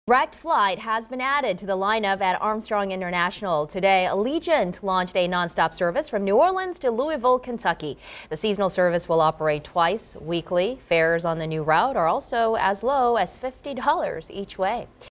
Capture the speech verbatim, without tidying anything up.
Direct flight has been added to the lineup at Armstrong International. Today, Allegiant launched a nonstop service from New Orleans to Louisville, Kentucky. The seasonal service will operate twice weekly. Fares on the new route are also as low as fifty dollars each way.